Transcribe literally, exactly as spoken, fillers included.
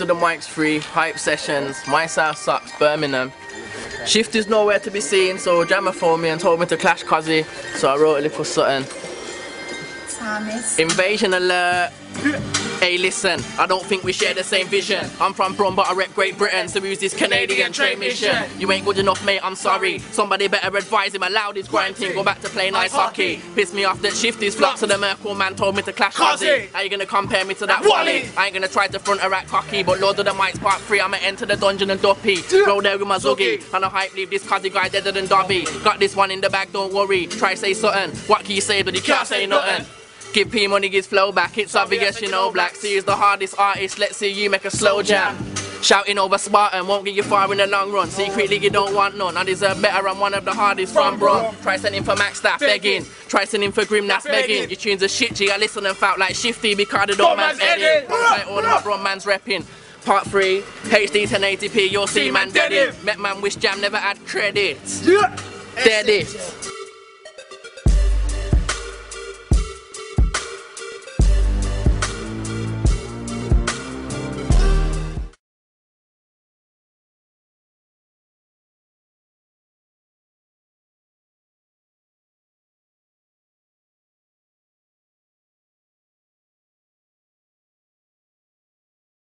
of the Mics free, hype sessions, My South Sucks, Birmingham. Shift is nowhere to be seen, so Jammer phoned me and told me to clash Cozzy, so I wrote a little something. Thomas. Invasion alert. Hey listen, I don't think we share the same vision. I'm from Brum but I rep Great Britain, so use this Canadian trade mission. You ain't good enough mate, I'm sorry. Somebody better advise him, allow this grind team, go back to playing ice hockey. Piss me off that Shift is flop, so the Merkel man told me to clash Cozzy. How you gonna compare me to that Wally? I ain't gonna try to front her at cocky, but Lord of the Mics part three, I'ma enter the dungeon and duppy. Roll there with my zoogie, and I hype leave this Cozzy guy deader than Dobby. Got this one in the bag, don't worry, try say something. What can you say but you can't say nothing? Give P money, gives flow back, it's obvious you know Black C is the hardest artist, let's see you make a slow jam. Shouting over Spartan won't get you far in the long run, secretly you don't want none, I deserve better, I'm one of the hardest from Brum. Try sending for Max, that's begging, try sending for Grim, that's begging. Your tunes are shit G, I listen and felt like Shifty because the dog man's heading. Like all of my Brum man's repping. Part three, H D ten eighty p, you'll see man dead it. Met man wish Jam never had credit. Dead it.